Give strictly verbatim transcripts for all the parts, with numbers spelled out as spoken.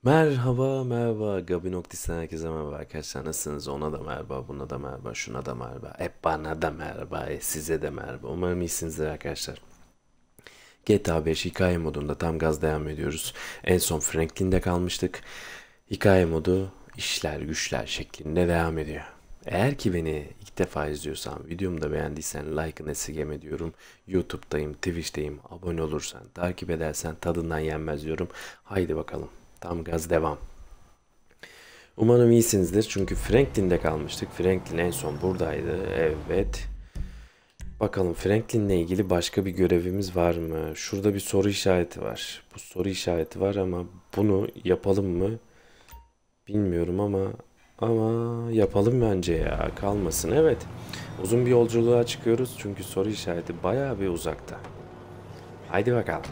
Merhaba merhaba Gabi Noktis'ten herkese merhaba arkadaşlar, nasılsınız? Ona da merhaba, buna da merhaba, şuna da merhaba, hep bana da merhaba, e, size de merhaba. Umarım iyisinizdir arkadaşlar. G T A beş hikaye modunda tam gaz devam ediyoruz. En son Franklin'de kalmıştık. Hikaye modu işler güçler şeklinde devam ediyor. Eğer ki beni ilk defa izliyorsan, videomu da beğendiysen like'ını esirgeme diyorum. YouTube'dayım, Twitch'teyim. Abone olursan, takip edersen tadından yenmez diyorum. Haydi bakalım. Tam gaz devam. Umarım iyisinizdir. Çünkü Franklin'de kalmıştık. Franklin en son buradaydı. Evet. Bakalım Franklin'le ilgili başka bir görevimiz var mı? Şurada bir soru işareti var. Bu soru işareti var ama bunu yapalım mı? Bilmiyorum ama ama yapalım bence ya. Kalmasın. Evet. Uzun bir yolculuğa çıkıyoruz çünkü soru işareti bayağı bir uzakta. Haydi bakalım.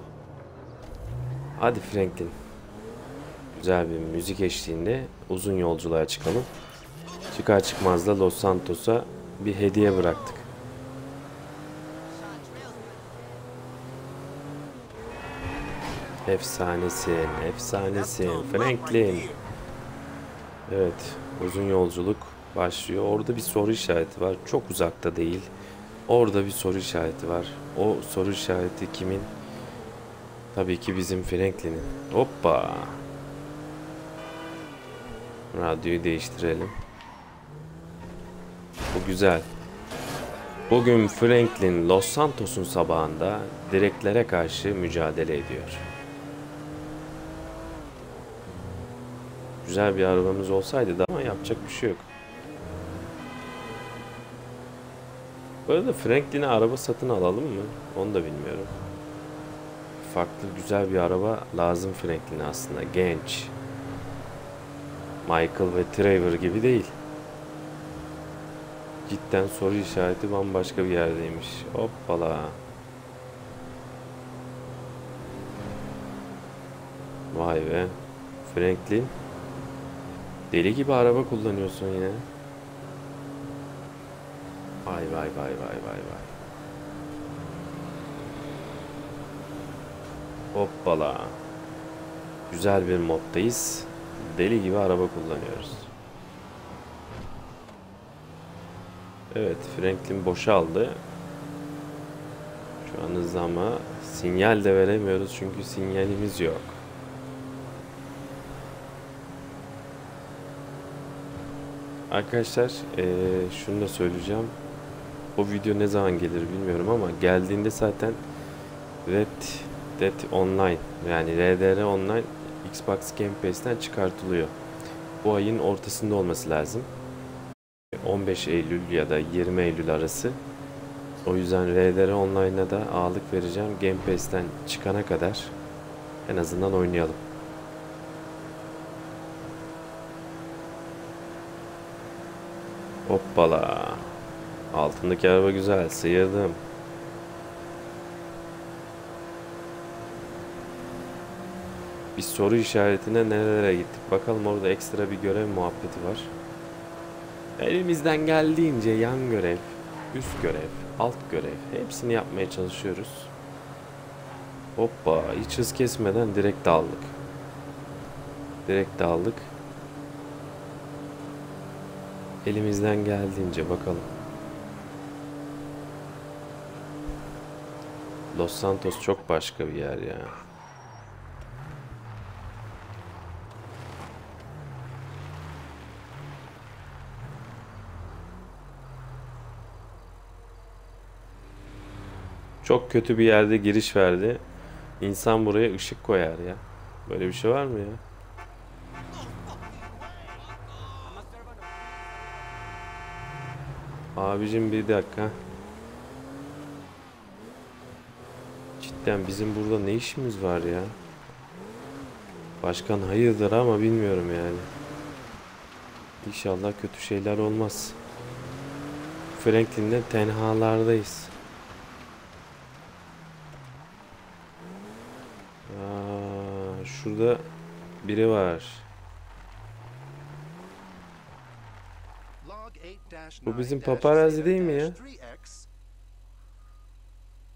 Hadi Franklin. Güzel bir müzik eşliğinde uzun yolculuğa çıkalım. Çıkar çıkmaz da Los Santos'a bir hediye bıraktık. Efsanesin, efsanesin. Franklin. Evet, uzun yolculuk başlıyor. Orada bir soru işareti var. Çok uzakta değil. Orada bir soru işareti var. O soru işareti kimin? Tabii ki bizim Franklin'in. Hoppa. Radyoyu değiştirelim. Bu güzel. Bugün Franklin Los Santos'un sabahında direklere karşı mücadele ediyor. Güzel bir arabamız olsaydı da ama yapacak bir şey yok. Bu arada Franklin'e araba satın alalım mı? Onu da bilmiyorum. Farklı güzel bir araba lazım Franklin'e aslında. Genç. Michael ve Trevor gibi değil. Cidden soru işareti bambaşka bir yerdeymiş. Hoppala. Vay be. Franklin. Deli gibi araba kullanıyorsun yine. Vay vay vay vay vay vay. Hoppala. Güzel bir moddayız. Deli gibi araba kullanıyoruz. Evet, Franklin boşaldı. Şu an hızlı ama sinyal de veremiyoruz çünkü sinyalimiz yok. Arkadaşlar ee, şunu da söyleyeceğim. Bu video ne zaman gelir bilmiyorum ama geldiğinde zaten Red Dead Online yani R D R Online Xbox Game Pass'ten çıkartılıyor. Bu ayın ortasında olması lazım. on beş Eylül ya da yirmi Eylül arası. O yüzden R D R Online'a da ağırlık vereceğim. Game Pass'ten çıkana kadar en azından oynayalım. Hoppala. Altındaki araba güzel. Sıyırdım. Bir soru işaretine nerelere gittik. Bakalım orada ekstra bir görev muhabbeti var. Elimizden geldiğince yan görev, üst görev, alt görev hepsini yapmaya çalışıyoruz. Hoppa, hiç hız kesmeden direkt daldık. Direkt daldık. Elimizden geldiğince bakalım. Los Santos çok başka bir yer ya. Çok kötü bir yerde giriş verdi. İnsan buraya ışık koyar ya. Böyle bir şey var mı ya? Abicim bir dakika. Cidden bizim burada ne işimiz var ya? Başkan hayırdır ama bilmiyorum yani. İnşallah kötü şeyler olmaz. Franklin'de tenhalardayız. Aa, şurada biri var. Bu bizim paparazzi değil mi ya?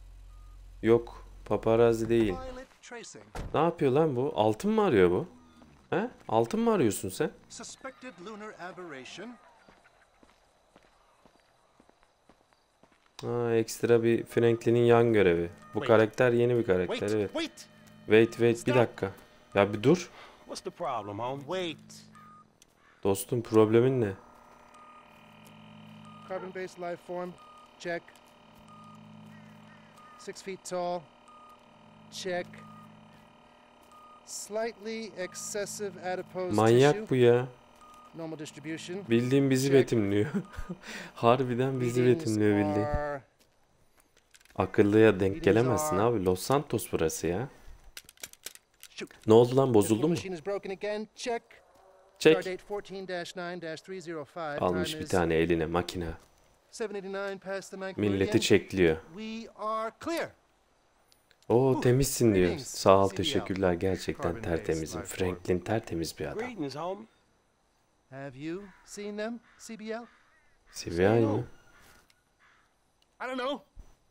Yok, paparazzi değil. Ne yapıyor lan bu? Altın mı arıyor bu? He? Altın mı arıyorsun sen? Suspected lunar aberration. Ha, ekstra bir Franklin'in yan görevi. Bu Wait. karakter yeni bir karakter, Wait, evet. wait, Wait wait bir Stop. dakika. Ya bir dur. What's the problem, homie? wait. Dostum problemin ne? Carbon-based life form. Check. Six feet tall. Check. Slightly excessive adipose Manyak tissue. bu ya. Normal distribution. Bildiğin bizi Check. betimliyor. Harbiden bizi Readings betimliyor bildiğin. are- Akıllıya denk Readings gelemezsin are- abi. Los Santos burası ya. Shoot. Ne oldu lan, Decimal bozuldu mu? machine is broken again. Check. Çek. Stardate fourteen dash nine dash three oh five. Almış Time bir is tane eline makine. seven eighty-nine past the ninth Milleti meridian. çekliyor. We are clear. Oo Uh, temizsin diyor. greetings, Sağ ol, C B L. teşekkürler. Gerçekten Carbon-based tertemizim. life form. Franklin tertemiz bir adam. Greetings, homie. Have you seen them, C B L? C B I mı? I don't know.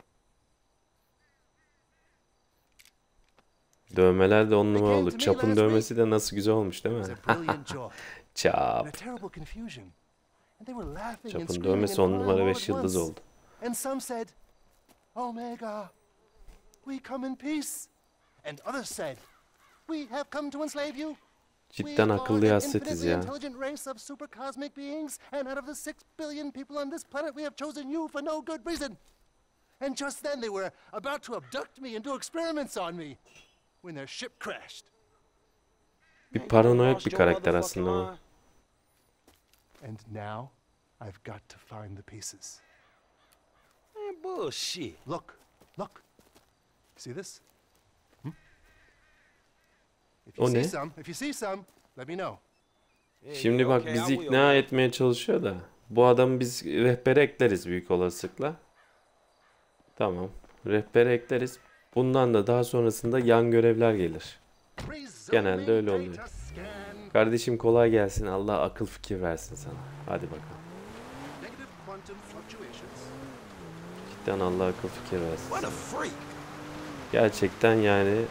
Dövmeler de on numara came oldu. to me Çapın last dövmesi de nasıl güzel olmuş değil It mi? was a brilliant joy Çap. and a terrible confusion. And they were laughing and Çapın screaming and dövmesi on crying numara all beş at yıldız once. oldu. And some said, Omega, we come in peace. And others said, we have come to enslave you. Cidden We are akıllıya an hasretiz infinitely ya. intelligent race of super cosmic beings, and out of the six billion people on this planet, we have chosen you for no good reason. And just then they were about to abduct me and do experiments on me when their ship crashed. Bir Man, you paranoyak lost bir your karakter motherfucking aslında bu. mind. And now I've got to find the pieces. Man, bullshit. Look, look. See this? Hmm? If you O see ne? some, if you see some, let me know. Yeah, Şimdi yeah, bak okay, I bizi will, ikna man. etmeye çalışıyor da. Bu adamı biz rehbere ekleriz büyük olasılıkla. Tamam. Rehbere ekleriz. Bundan da daha sonrasında yan görevler gelir. Genelde öyle oluyor. Data scan. Kardeşim kolay gelsin. Allah akıl fikir versin sana. Hadi bakalım. Negative quantum fluctuations. Cidden Allah akıl fikir versin What a sana. freak. Gerçekten yani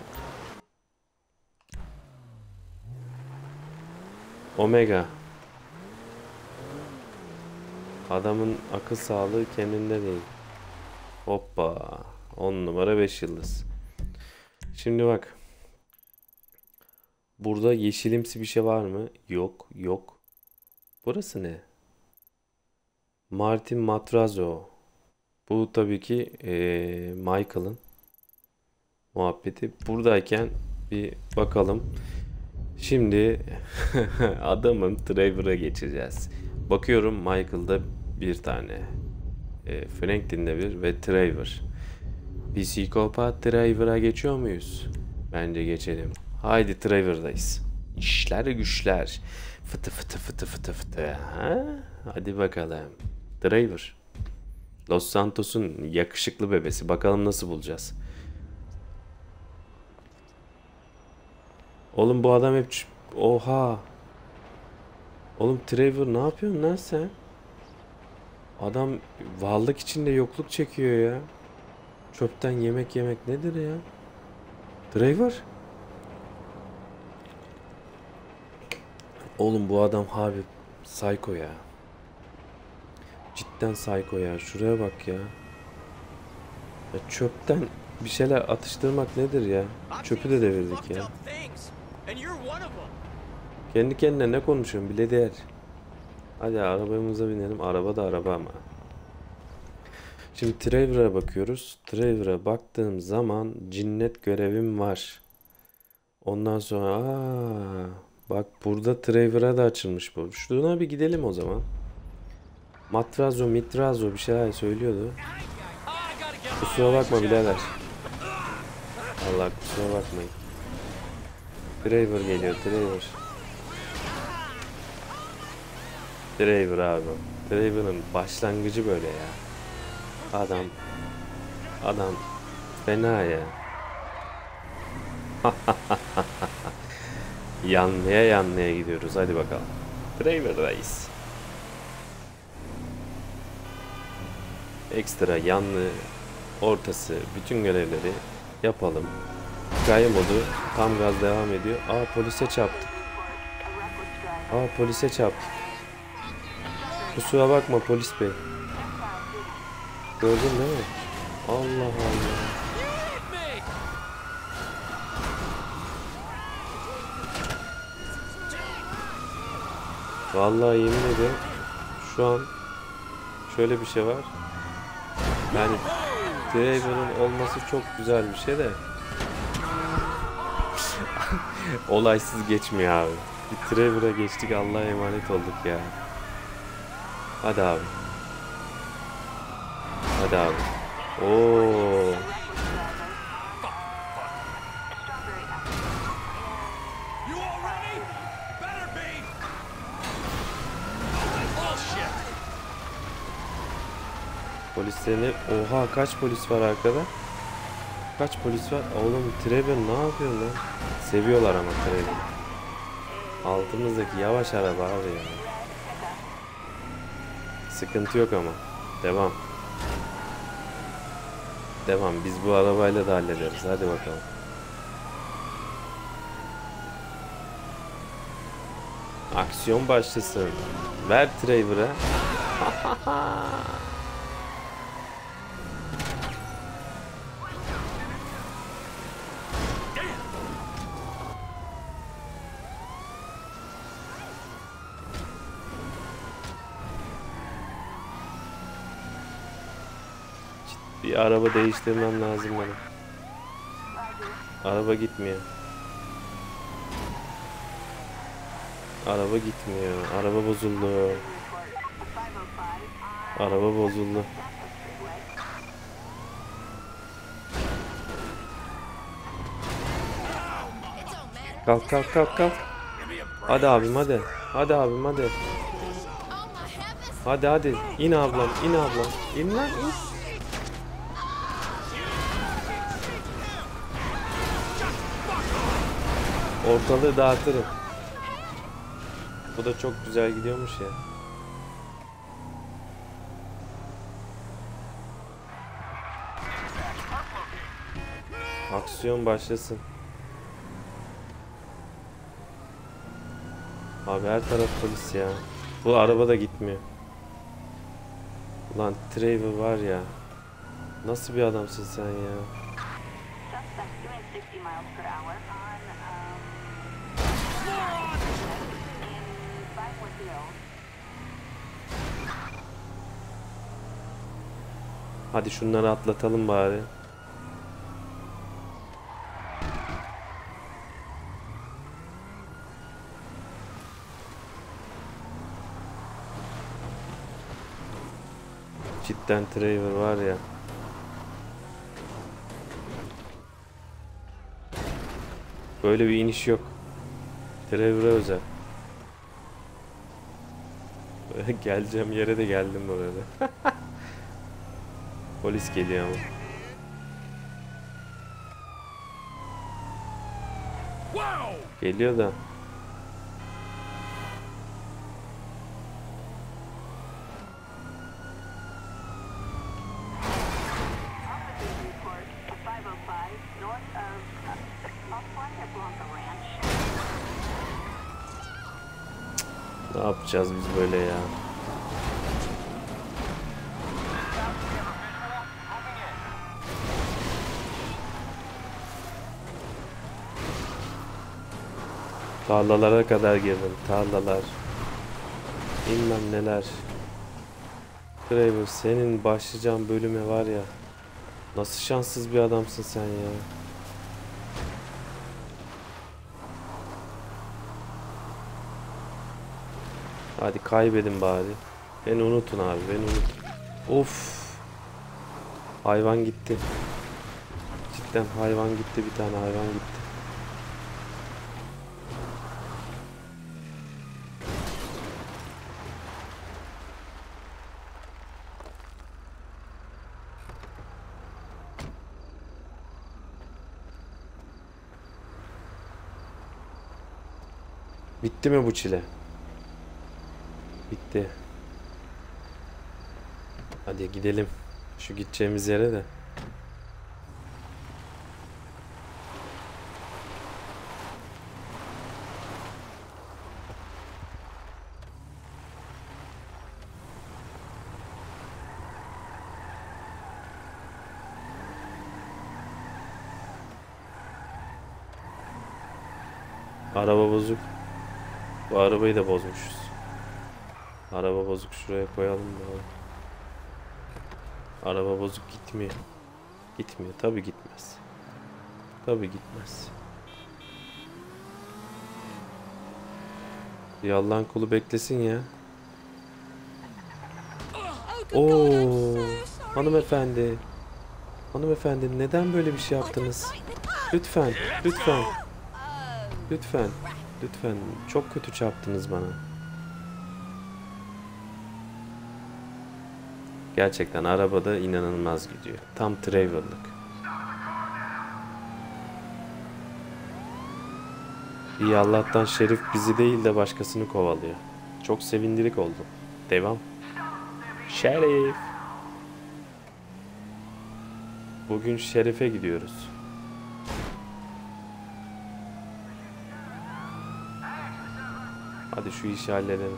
Omega. Adamın akıl sağlığı kendinde değil. Hoppa. on numara beş yıldız. Şimdi bak. Burada yeşilimsi bir şey var mı? Yok. Yok. Burası ne? Martin Matrazo. Bu tabii ki eee, Michael'ın muhabbeti. Buradayken bir bakalım. Şimdi adamın Trevor'a geçeceğiz. Bakıyorum Michael'da bir tane. E, Franklin'de bir ve Trevor. Psikopat Trevor'a geçiyor muyuz? Bence geçelim. Haydi Trevor'dayız. İşler güçler. Fıtı fıtı fıtı fıtı fıtı. Ha? Hadi bakalım. Trevor. Los Santos'un yakışıklı bebesi. Bakalım nasıl bulacağız. Oğlum bu adam hep... ç- Oha. Oğlum Trevor ne yapıyorsun lan sen? Adam varlık içinde yokluk çekiyor ya. Çöpten yemek yemek nedir ya? Trevor? Oğlum bu adam harbi psycho ya. Cidden psycho ya. Şuraya bak ya. Ya çöpten bir şeyler atıştırmak nedir ya? Çöpü de devirdik ya. Kendi kendine ne konuşuyorsun bile değer. Hadi arabamıza binelim. Araba da araba ama. Şimdi Trevor'a bakıyoruz. Trevor'a baktığım zaman cinnet görevim var. Ondan sonra aa, bak burada Trevor'a da açılmış bu. Şuna bir gidelim o zaman. Matrazo, mitrazo bir şeyler söylüyordu. Kusura bakma birader. Allah kusura bakmayın. Trevor geliyor, Trevor. Trevor abi. Trevor'ın başlangıcı böyle ya. Adam adam fena ya. Yanlıya yanlıya gidiyoruz. Hadi bakalım. Trevor'dayız. Ekstra yanlı ortası bütün görevleri yapalım. Hikaye modu tam gaz devam ediyor. Aa polise çarptık. Aa, polise çarptık. Kusura bakma polis bey. Gördün değil mi? Allah Allah. Vallahi yemin ederim şu an şöyle bir şey var. Yani driver'ın olması çok güzel bir şey de olaysız geçmiyor abi. Bir driver'a geçtik, Allah'a emanet olduk ya. Hadi abi. Hadi abi. Oo. Polislerini... Oha, kaç polis var arkada? Kaç polis var? Oğlum Trevor ne yapıyorsun lan? Seviyorlar ama Trevor. Altımızdaki yavaş araba abi ya. Sıkıntı yok ama. Devam. Devam. Biz bu arabayla da hallederiz. Hadi bakalım. Aksiyon başlasın. Ver Trevor'a. Bir araba değiştirmem lazım benim. Araba gitmiyor. Araba gitmiyor. Araba bozuldu. Araba bozuldu. Kalk kalk kalk kalk. Hadi abim hadi. Hadi abim hadi. Hadi hadi. İn ablam, in ablam. İn lan in. Ortalığı dağıtırım. Bu da çok güzel gidiyormuş ya. Aksiyon başlasın. Abi her taraf polis ya. Bu araba da gitmiyor. Ulan Trevor var ya. Nasıl bir adamsın sen ya? Hadi şunları atlatalım bari. Cidden Trevor var ya. Böyle bir iniş yok. Trevor'a özel. Geleceğim yere de geldim bu arada. Polis geliyor ama. Geliyor da. Ne yapacağız biz böyle ya? Tarlalara kadar girdim. Tarlalar. Bilmem neler. Trevor, senin başlayacağın bölüme var ya. Nasıl şanssız bir adamsın sen ya. Hadi kaybedin bari. Beni unutun abi, beni unutun. Of. Hayvan gitti. Cidden hayvan gitti, bir tane hayvan gitti. Bitti mi bu çile? Bitti. Hadi gidelim. Şu gideceğimiz yere de. Araba bozuk. Bu arabayı da bozmuşuz. Araba bozuk, şuraya koyalım da. Araba bozuk gitmiyor. Gitmiyor. Tabii gitmez. Tabii gitmez. Bir Allah'ın kulu beklesin ya. Oo, hanımefendi. Hanımefendi neden böyle bir şey yaptınız? Lütfen, lütfen. Lütfen, lütfen. Çok kötü çarptınız bana. Gerçekten arabada inanılmaz gidiyor. Tam Trevor'lık. İyi Allah'tan Şerif bizi değil de başkasını kovalıyor. Çok sevindirik oldum. Devam. Şerif. Bugün Şerif'e gidiyoruz. Hadi şu işi halledelim.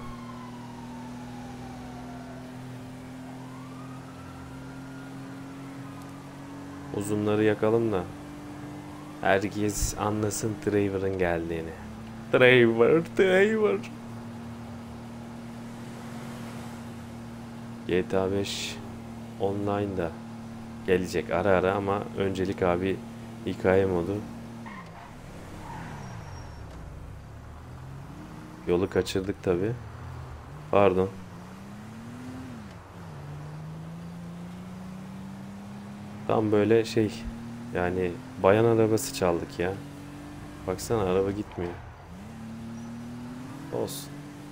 Uzunları yakalım da herkes anlasın Trevor'ın geldiğini. Trevor, Trevor. G T A beş Online'da gelecek ara ara ama öncelik abi hikaye modu. Yolu kaçırdık tabi. Pardon. Tam böyle şey yani bayan arabası çaldık ya. Baksana araba gitmiyor. Olsun.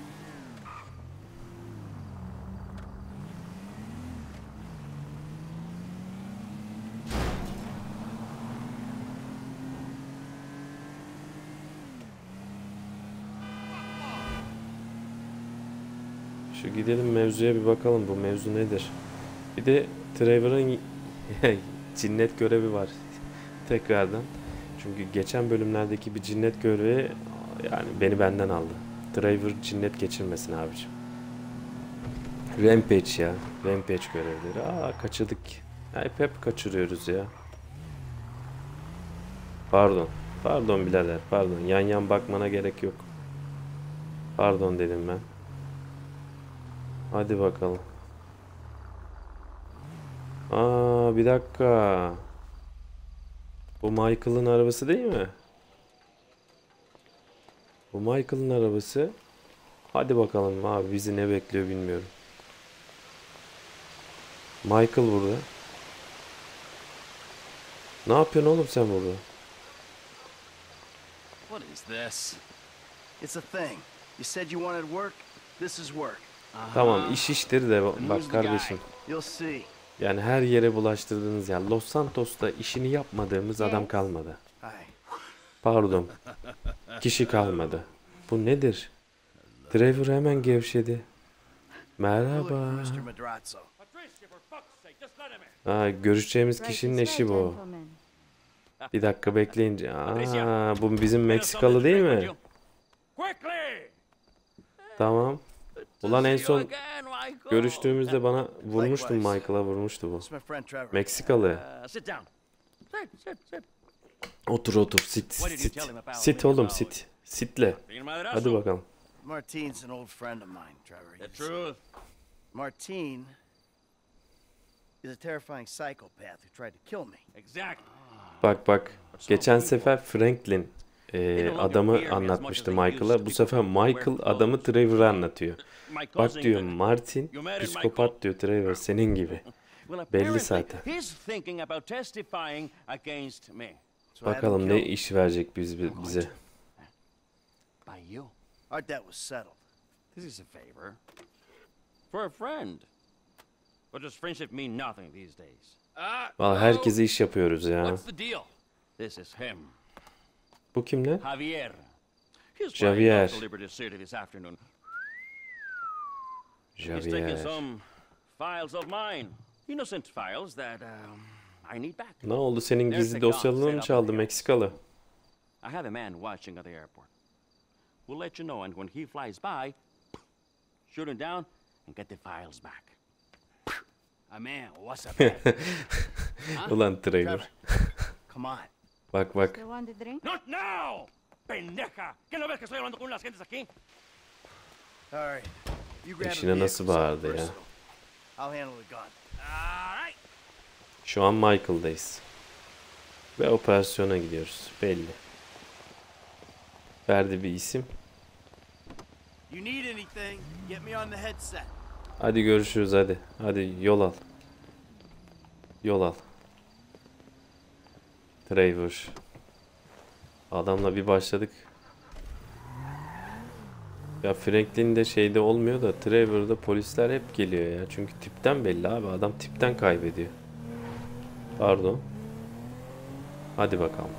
Şu gidelim mevzuya bir bakalım, bu mevzu nedir? Bir de Trevor'ın cinnet görevi var tekrardan. Çünkü geçen bölümlerdeki bir cinnet görevi yani beni benden aldı. Trevor cinnet geçirmesin abicim. Rampage ya. Rampage görevleri. Aa kaçırdık. Hep hep kaçırıyoruz ya. Pardon. Pardon birader. Pardon. Yan yan bakmana gerek yok. Pardon dedim ben. Hadi bakalım. Aa bir dakika. Bu Michael'ın arabası değil mi? Bu Michael'ın arabası. Hadi bakalım abi bizi ne bekliyor bilmiyorum. Michael burada. Ne yapıyorsun oğlum sen burada? What is this? It's a thing. You said you wanted work. This is work. Tamam iş işleri de bak kardeşim. You'll see. Yani her yere bulaştırdığınız ya. Los Santos'ta işini yapmadığımız adam kalmadı. Hi. Pardon. Kişi kalmadı. Bu nedir? Trevor hemen gevşedi. Merhaba. mister Madrazzo. Ha, görüşeceğimiz kişinin eşi bu. Bir dakika bekleyince. Aa, bu bizim Meksikalı değil mi? Tamam. Ulan en son görüştüğümüzde bana vurmuştun, Michael'a vurmuştu bu. It's my friend Trevor. Meksikalı. Sit down. Sit, sit, sit. Otur otur sit sit. Sit oğlum sit. Sitle. Hadi bakalım. Martine's an old friend of mine, Trevor. The He's- truth. Martine is a terrifying psychopath who tried to kill me. Exactly. Bak bak. Geçen sefer Franklin e, adamı anlatmıştı Michael'a. Bu sefer Michael adamı Trevor'a anlatıyor. Bak diyor Martin psikopat diyor Trevor senin gibi. Well, Belli apparently, zaten. he's thinking about testifying against me. So I had him Bakalım ne killed. iş verecek biz bize. By you. Our debt was settled. This is a favor. For a friend. But does friendship mean nothing these days? Ah, Vallahi herkese iş yapıyoruz ya. what's the deal? This is him. Bu kim ne? Javier. He's Javier. flying off to Liberty City this afternoon. He's taking Javier. some files of mine. Innocent files that um, I need back. Ne oldu senin gizli dosyalarını mı çaldı Meksikalı? I have a man watching at the airport. We'll let you know, and when he flies by, shoot him down and get the files back. Ah, man, what's up? Ulan Trevor. Come on. Bak bak. You want a drink? Not now! pendeja! ¿Qué no ves que estoy hablando con las gentes aquí? All right. You grab a Eşine nasıl vehicle, bağırdı something ya? personal. I'll handle the gun. All right. Şu an Michael'dayız. Ve operasyona gidiyoruz. Belli. Verdi bir isim. You need anything, get me on the headset. Hadi görüşürüz hadi. Hadi yol al. Yol al. Trevor. Adamla bir başladık. Ya Franklin'de şeyde olmuyor da Trevor'da polisler hep geliyor ya. Çünkü tipten belli abi. Adam tipten kaybediyor. Pardon. Hadi bakalım.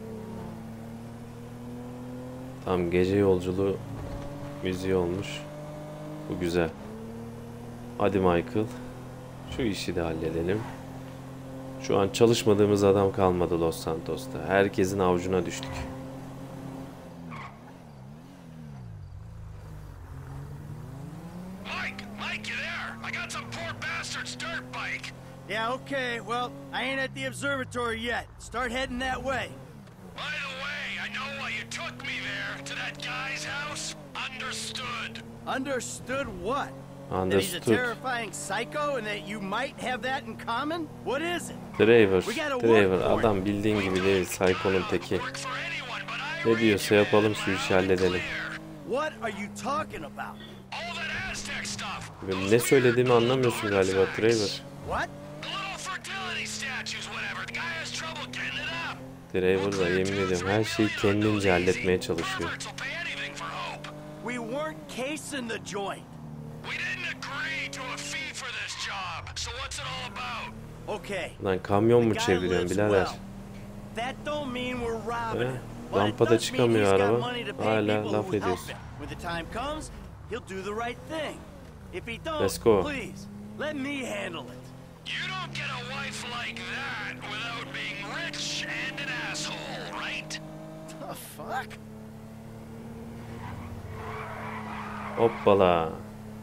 Tam gece yolculuğu müziği olmuş. Bu güzel. Hadi Michael. Şu işi de halledelim. Şu an çalışmadığımız adam kalmadı Los Santos'ta. Herkesin avucuna düştük. Mike, Mike, you there? I got some poor bastard's dirt bike. Yeah, okay. Well, I ain't at the observatory yet. Start heading that way. By the way, I know why you took me there, to that guy's house. Understood. Understood what? That he's a Understood. terrifying psycho and that you might have that in common? What is it? Trevor. We gotta work Trevor. for it. Adam bildiğin gibi değil. Psycho'nun teki. Work for anyone, but I Ne read diyorsa you yapalım, şu loud işi and halledelim. clear. What are you talking about? All that Aztec stuff. Ve Those ne weird söylediğimi gold anlamıyorsun galiba artifacts. Trevor. What? The little fertility statues, whatever. The guy has trouble getting it up. Trevor da yemin ediyorum her şeyi kendince halletmeye çalışıyor. Roberts will pay anything for hope. We weren't casing the joint. We didn't agree to a fee for this job. So what's it all about? Okay. Lan kamyon mu The guy çeviriyorsun lives birader? well. That don't mean we're robbing Eh, him. But it rampada does mean çıkamıyor he's got araba. money to pay Hala people laf who help ediyorsun. him. When the time comes, he'll do the right thing. If he don't, Let's go. please, let me handle it. You don't get a wife like that without being rich and an asshole, right? The fuck? Hoppala.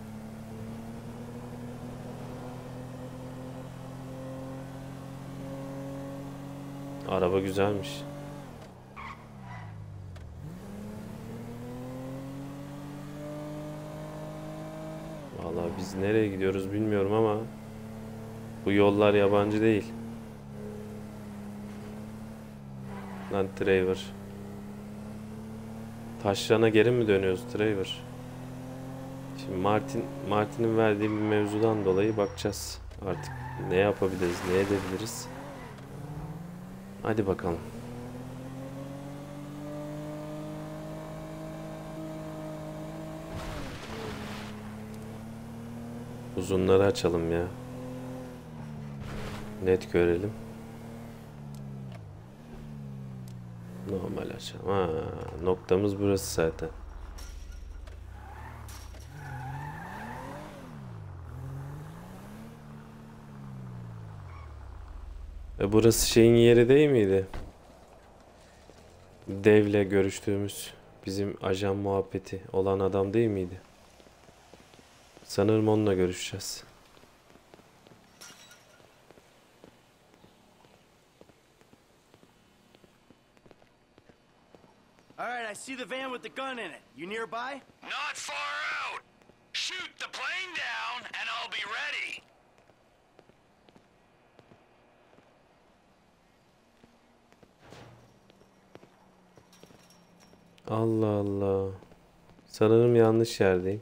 Araba güzelmiş. Vallahi biz nereye gidiyoruz bilmiyorum ama bu yollar yabancı değil. Lan Trevor. Taşrana geri mi dönüyoruz Trevor? Şimdi Martin Martin'in verdiği bir mevzudan dolayı bakacağız artık ne yapabiliriz, ne edebiliriz. Hadi bakalım. Uzunları açalım ya. Net görelim. Normal açalım. Ha, noktamız burası zaten. E burası şeyin yeri değil miydi? Devle görüştüğümüz bizim ajan muhabbeti olan adam değil miydi? Sanırım onunla görüşeceğiz. All right, I see the van with the gun in it. You nearby? Not far out. Shoot the plane down and I'll be ready. Allah Allah. Sanırım yanlış yerdeyim.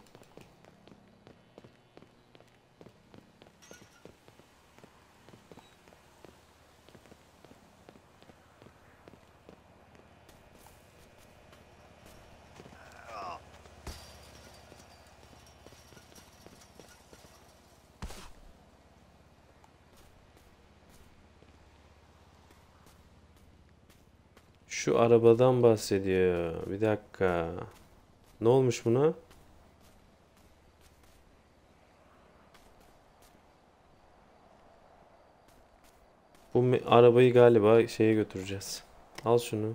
Şu arabadan bahsediyor. Bir dakika. Ne olmuş buna? Bu me- arabayı galiba şeye götüreceğiz. Al şunu.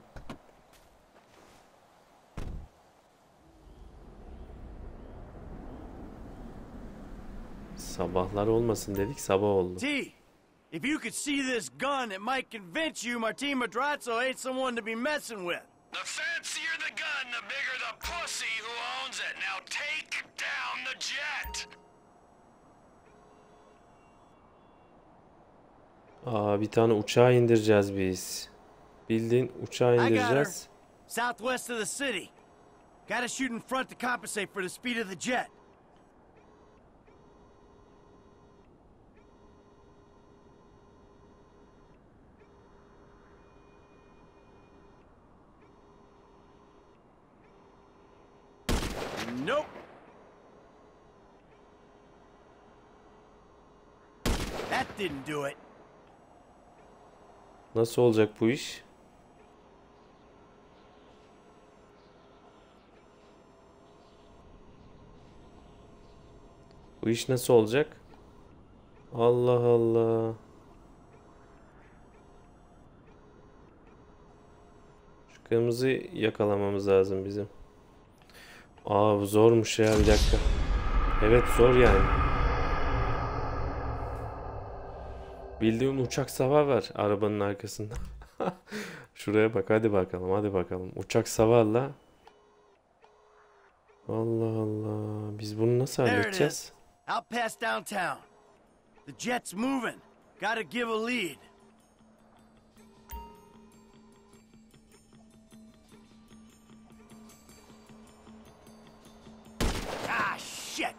Sabahlar olmasın dedik, sabah oldu. T, if you could see this gun, it might convince you Martin Madrazo ain't someone to be messing with. The fancier the bigger the pussy who owns it. Now take down the jet. Aa, bir tane uçağı indireceğiz biz. Bildiğin uçağı I got her. indireceğiz. Southwest of the city. Gotta shoot in front to compensate for the speed of the jet. Nope. That didn't do it. Nasıl olacak bu iş? Bu iş nasıl olacak? Allah Allah. Şu kırmızıyı yakalamamız lazım bizim. Aa, bu zormuş ya, bir dakika. Evet, zor yani. Bildiğin uçak savar var arabanın arkasında. Şuraya bak, hadi bakalım, hadi bakalım. Uçak savarla. Allah Allah. Biz bunu nasıl There it halledeceğiz? is. Out past downtown. The jet's moving. Gotta give a lead. Ah, shit.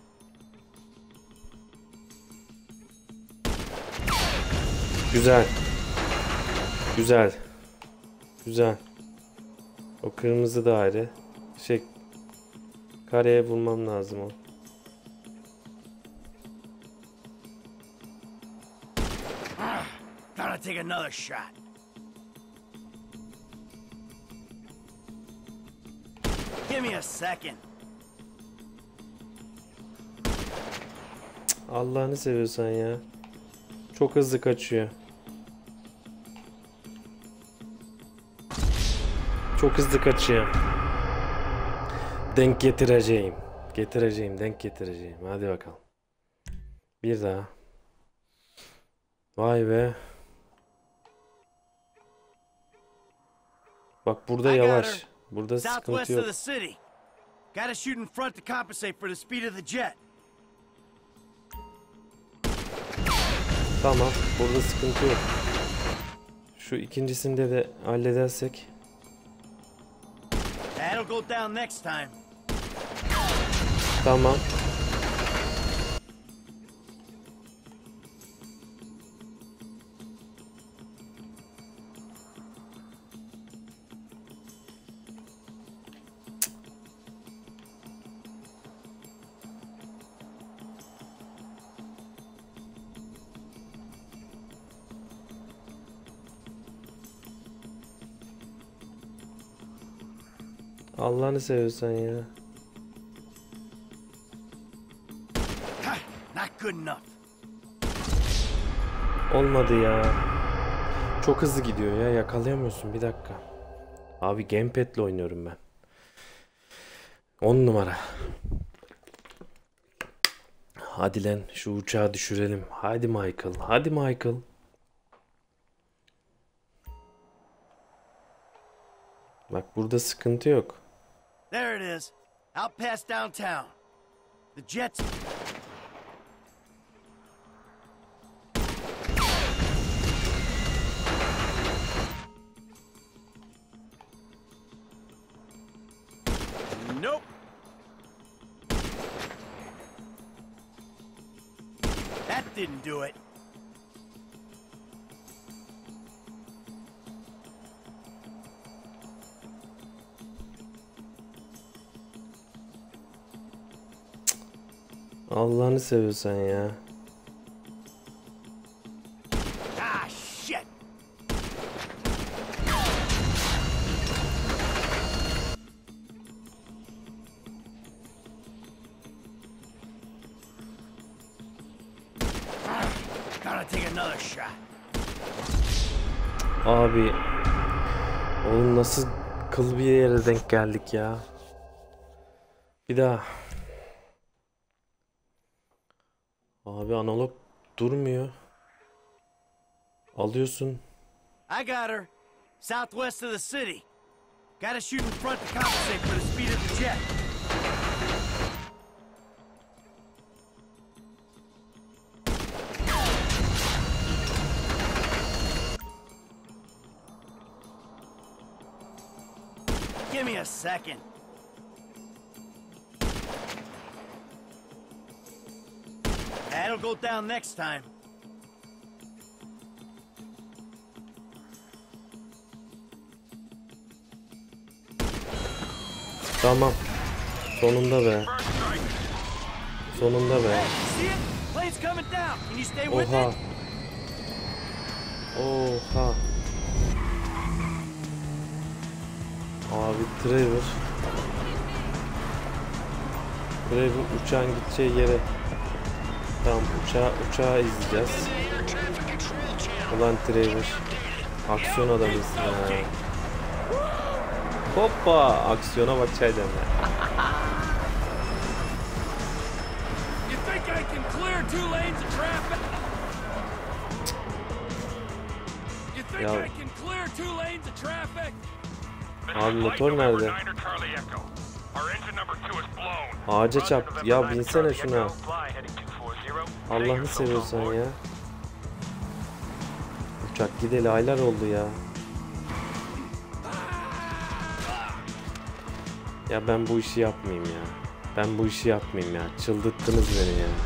Güzel. Güzel. Güzel. O kırmızı daire. Şey, kareye bulmam lazım o. Gotta take another shot. Give me a second. Allah'ını seviyorsan ya. Çok hızlı kaçıyor. Çok hızlı kaçıyor. Denk getireceğim. Getireceğim, denk getireceğim. Hadi bakalım. Bir daha. Vay be. Bak burada yavaş. Burada sıkıntı Southwest yok. of the city. Gotta shoot in front to compensate for the speed of the jet. Tamam. Burada sıkıntı yok. Şu ikincisinde de halledersek. That'll go down next time. Tamam. Allah'ını seviyorsan ya. Ha, not good enough. Olmadı ya. Çok hızlı gidiyor ya. Yakalayamıyorsun. Bir dakika. Abi gamepad'le oynuyorum ben. on numara. Hadi lan şu uçağı düşürelim. Hadi Michael. Hadi Michael. Bak burada sıkıntı yok. There it is. Out past downtown. The jet's... Nope. That didn't do it. Allah'ını seviyorsan ya. Ah, shit. Ah, gotta take another shot. Abi. Oğlum nasıl kıl bir yere denk geldik ya. Bir daha. Abi analog durmuyor. Alıyorsun. I got her. Southwest of the city. Gotta shoot in front to compensate for the speed of the jet. Give me a second. That'll go down next time. Tamam. Sonunda be. Sonunda be. See it? Plane's coming down. Can you stay with Oha. it? Oha. Abi Trevor. Trevor uçağın gideceği yere. Tamam, uçağı, uçağı izleyeceğiz. Ulan Trevor. Aksiyon adamısın ha. Hoppa. Aksiyona bak çaydan ya. You think I can clear two lanes of traffic? You think Ya. I can clear two lanes of traffic? Abi motor nerede? Ağaca çarptı. Ya binsene şuna. Allah'ını seviyorsan ya. Uçak gideli aylar oldu ya. Ya ben bu işi yapmayayım ya. Ben bu işi yapmayayım ya. Çıldırttınız beni ya.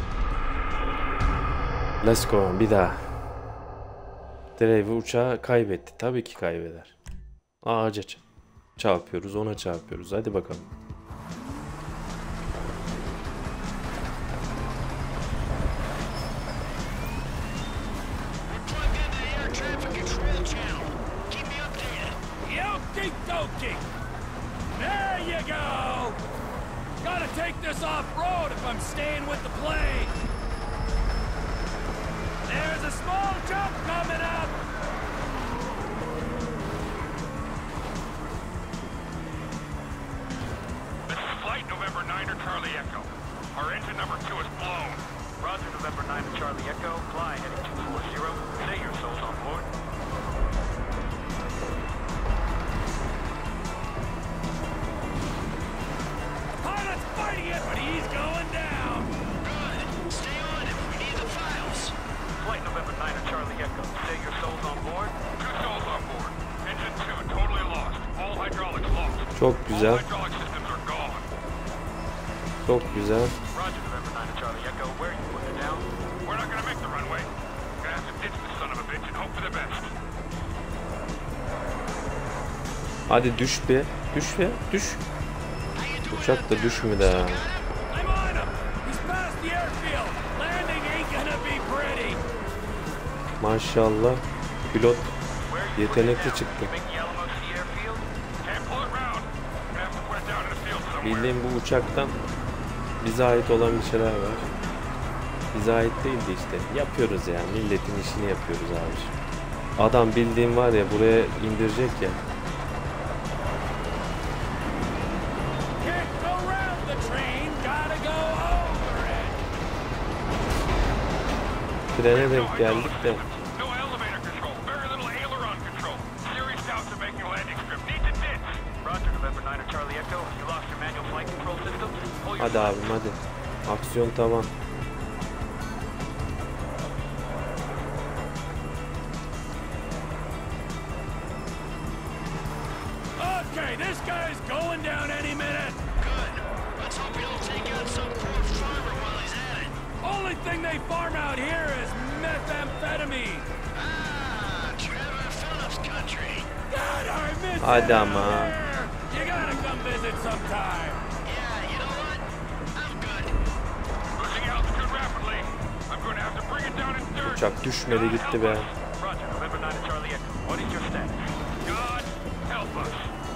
Let's go. Bir daha. Driver uçağı kaybetti. Tabii ki kaybeder. Ağaca çarpıyoruz. Ona çarpıyoruz. Hadi bakalım. Okey-dokey. There you go. Gotta take this off-road if I'm staying with the plane. There's a small jump coming up. This is flight November niner Charlie Echo. Our engine number two is blown. Roger, November niner Charlie Echo. Fly heading two four zero. Say your souls on board. Pilot's fighting it, but he's going down. Good. Stay on if we need the files. Flight November niner Charlie Echo. Say your souls on board. Two souls on board. Engine two totally lost. All hydraulics lost. Çok güzel. All hydraulic systems are gone. Çok güzel. Roger, November niner Charlie Echo. Where are you putting it down? We're not gonna make the runway. Gonna have to ditch this son of a bitch and hope for the best. Hadi düş be. Düş be. Düş. Uçak da düşmedi ha. I'm on him. He's past the airfield. Landing ain't gonna be pretty. Maşallah. Pilot yetenekli çıktı. Bildiğim bu uçaktan bize ait olan bir şeyler var. Bize ait değildi işte. Yapıyoruz ya. Milletin işini yapıyoruz abi. Adam bildiğim var ya buraya indirecek ya. Can't go round the train. Gotta go over it. Trene denk geldik de. No elevator control, very little aileron control. Serious doubts of making a landing strip. Need to ditch. Roger, November niner Charlie Echo. You lost your manual flight control system. Pull your Hadi abim hadi. Aksiyon tamam. Okay, this guy's going down any minute. Good. Let's hope you don't take out some poor farmer while he's at it. Only thing they farm out here is methamphetamine. Ah, Trevor Phillips country. God, I miss Hadi it out ama. there. You gotta come visit sometime. Yeah, you know what? I'm good. Losing altitude rapidly. I'm going to have to bring it down in dirt. Uçak düşmedi gitti be. Roger, November niner Charlie Echo. What is your status? God help us.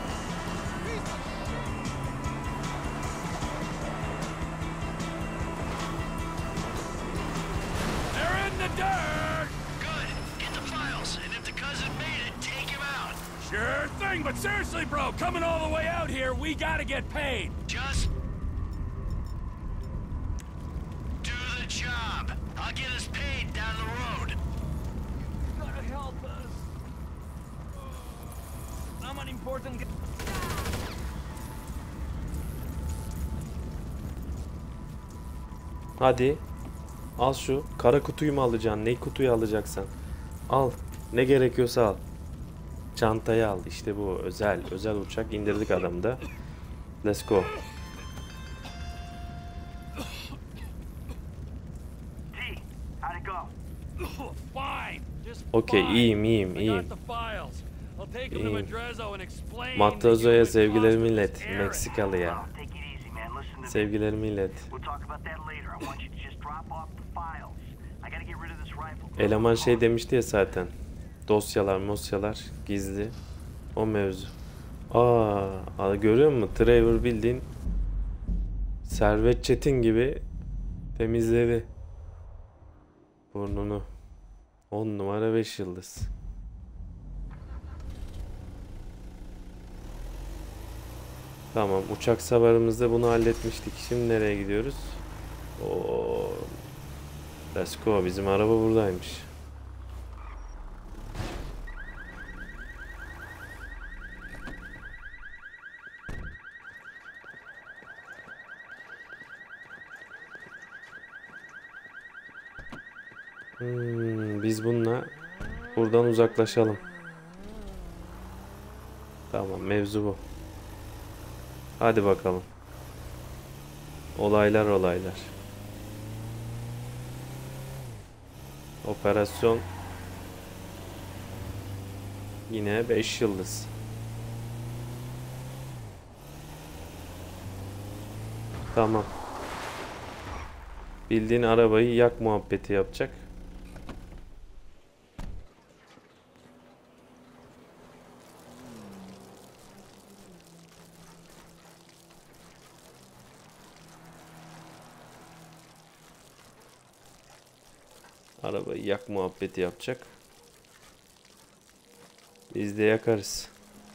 They're in the dirt. Good. Get the files, and if the cousin made it, take him out. Sure thing, but seriously, bro, coming all the way out here, we gotta get paid. Just do the job. I'll get us paid down the road. Gotta help us. I'm an important guy. Hadi. Al şu. Kara kutuyu mu alacaksın? Ne kutuyu alacaksan? Al. Ne gerekiyorsa al. Çantayı al. İşte bu. Özel. Özel uçak. İndirdik adamı da. Let's go. Okey. iyiyim iyiyim iyiyim. İyiyim. Matrozo'ya sevgilerimi ilet. Meksikalı'ya. Sevgilerimi ilet. Eleman şey demişti ya zaten. Dosyalar, mosyalar gizli. O mevzu. Aa, görüyor musun? Trevor bildiğin Servet Çetin gibi temizledi burnunu. on numara beş yıldız. Tamam, uçak savarımızda bunu halletmiştik. Şimdi nereye gidiyoruz? Oo. Let's go. Bizim araba buradaymış. Hmm, biz bununla buradan uzaklaşalım. Tamam, mevzu bu. Hadi bakalım. Olaylar olaylar. Operasyon yine beş yıldız. Tamam. Bildiğin arabayı yak muhabbeti yapacak. Arabayı yak muhabbeti yapacak. Biz de yakarız.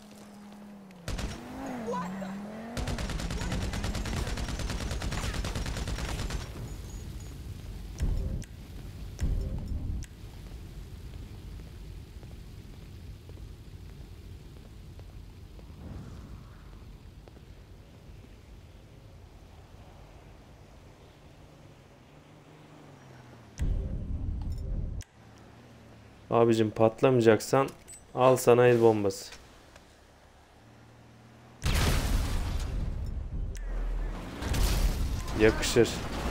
Abicim patlamayacaksan al sana el bombası. Yakışır.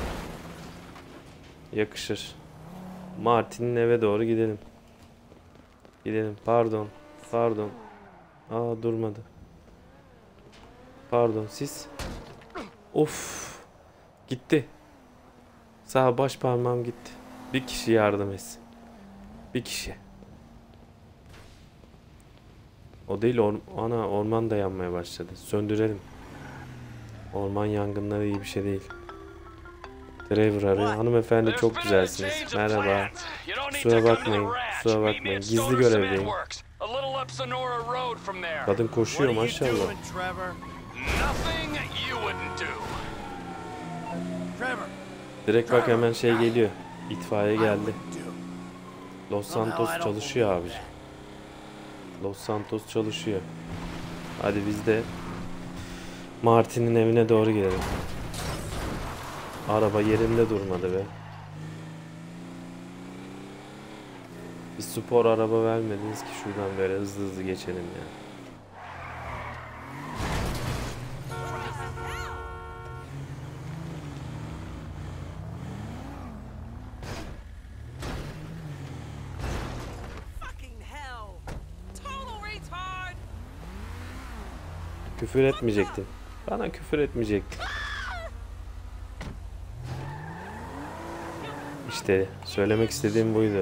Yakışır. Martin'in eve doğru gidelim. Gidelim. Pardon. Pardon. Aa, durmadı. Pardon, siz. Of. Gitti. Sağ baş parmağım gitti. Bir kişi yardım etsin. Bir kişi. O değil, or ana orman da yanmaya başladı. Söndürelim. Orman yangınları iyi bir şey değil. Trevor arıyor. Hanımefendi çok güzelsiniz. Merhaba. Kusura bakmayın. Kusura bakmayın. Gizli görevdeyim. Kadın koşuyor maşallah. Direkt bak hemen şey geliyor. İtfaiye geldi. Los Santos çalışıyor abi. Los Santos çalışıyor. Hadi biz de Martin'in evine doğru gidelim. Araba yerinde durmadı be. Bir spor araba vermediniz ki şuradan böyle hızlı hızlı geçelim ya. Küfür etmeyecektin. Bana küfür etmeyecektin. İşte söylemek istediğim buydu.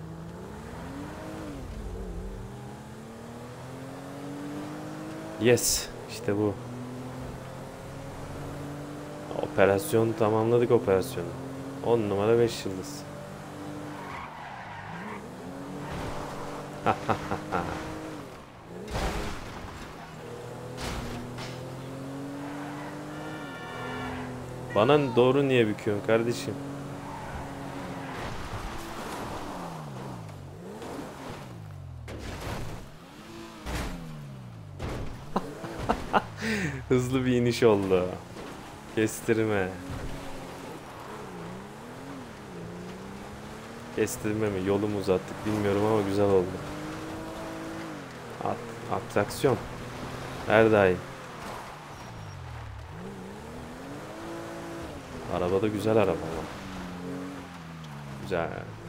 Yes, işte bu. Operasyon tamamladık operasyonu. on numara beş yıldız. Bana doğru niye büküyorsun kardeşim? Hızlı bir iniş oldu. Kestirme. Kestirme mi, yolu mu uzattık bilmiyorum ama güzel oldu. At, atraksiyon. Her daim. Araba da güzel araba ama. Güzel.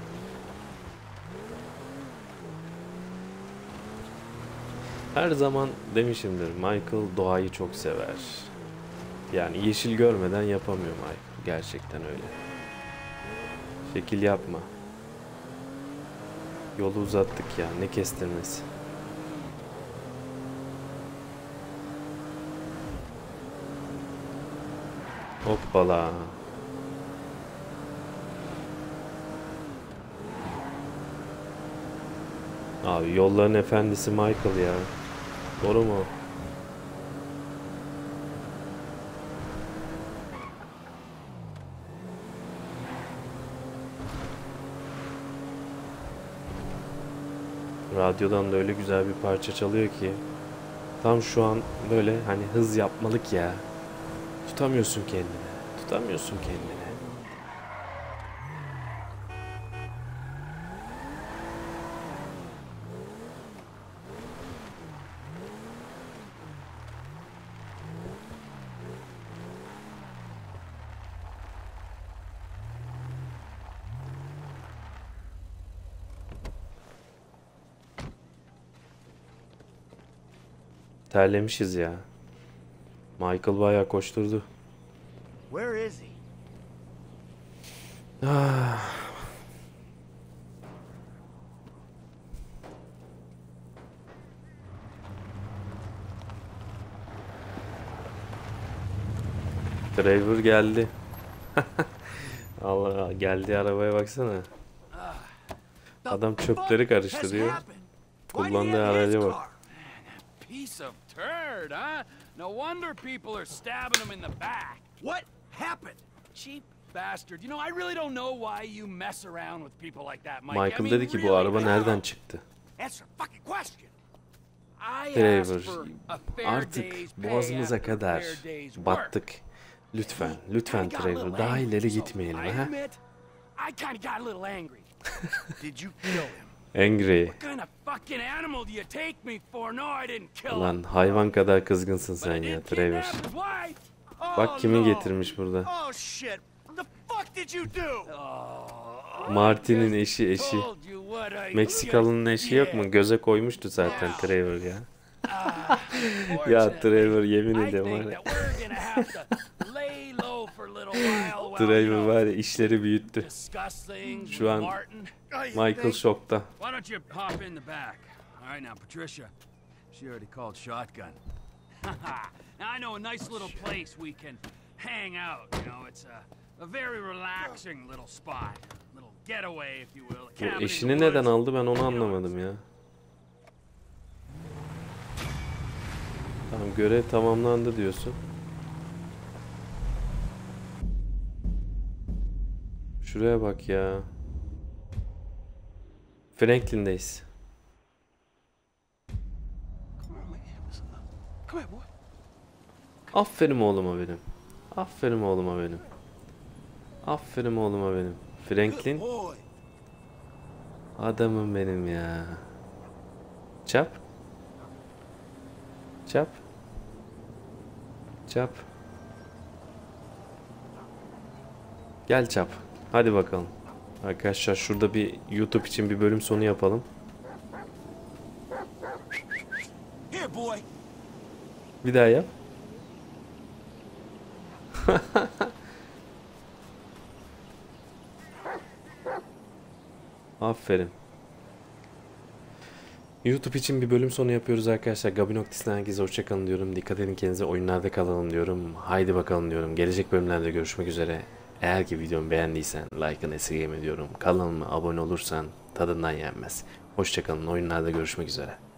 Her zaman demişimdir, Michael doğayı çok sever. Yani yeşil görmeden yapamıyor Michael. Gerçekten öyle. Şekil yapma. Yolu uzattık ya, ne kestirmesi. Hoppala. Abi yolların efendisi Michael ya. Doğru mu? Radyodan da öyle güzel bir parça çalıyor ki. Tam şu an böyle hani hız yapmalık ya. Tutamıyorsun kendini. Tutamıyorsun kendini. Terlemişiz ya. Michael bayağı koşturdu. Where is he? Ah. Driver geldi. Allah, geldi arabaya baksana. Adam çöpleri karıştırıyor. Kullandığı araca bak. Piece of turd, huh? No wonder people are stabbing him in the back. What happened? Cheap bastard. You know, I really don't know why you mess around with people like that, Mike. I Michael mean, dedi ki bu really, araba I- nereden çıktı? Answer the fucking question. I Driver, asked for a fair artık day's pay boğazımıza after a kadar fair day's work. battık. Lütfen, lütfen I got a Trevor, little daha angry, ileri so gitmeyelim I ha. admit, I kind of got a little angry. Did you kill him? Angry. What kind of fucking animal do you take me for? No, I didn't kill him. Ulan hayvan kadar kızgınsın But I sen did ya kidnap Trevor. his wife. Bak kimi no. getirmiş burada. Oh shit! What the fuck did you do? Martin'in eşi eşi. Told you what I Meksikalı'nın just eşi yok did. mu? Göze koymuştu zaten Trevor ya. Fortunately, Ya Trevor yemin I ediyorum think var ya. that we're gonna have to lay low for a little while while, you Trevor know, var ya işleri büyüttü. discuss things Şu with an Martin. Michael şokta. Why don't you hop in the back? All right, now, Patricia, she already called shotgun. Now, I know a nice little place we can hang out, you know, it's a, a very relaxing little spot. Little getaway, if you will. a cabin in Bu the eşini neden woods. aldı ben onu anlamadım ya. Tamam görev tamamlandı diyorsun. Şuraya bak ya. Franklin'deyiz. Come here, boy. Aferin oğluma benim. Aferin oğluma benim. Aferin oğluma benim. Franklin. Boy. Adamım benim ya. Çap. Çap. Çap. Gel Çap. Hadi bakalım. Arkadaşlar şurada bir YouTube için bir bölüm sonu yapalım. Here, boy. Bir daha yap. Aferin. YouTube için bir bölüm sonu yapıyoruz arkadaşlar. Gabi noktasından herkese hoşçakalın diyorum. Dikkat edin kendinize, oyunlarda kalalım diyorum. Haydi bakalım diyorum. Gelecek bölümlerde görüşmek üzere. Eğer ki videomu beğendiysen like'ını esirgeme diyorum. Kanalıma abone olursan tadından yenmez. Hoşçakalın, oyunlarda görüşmek üzere.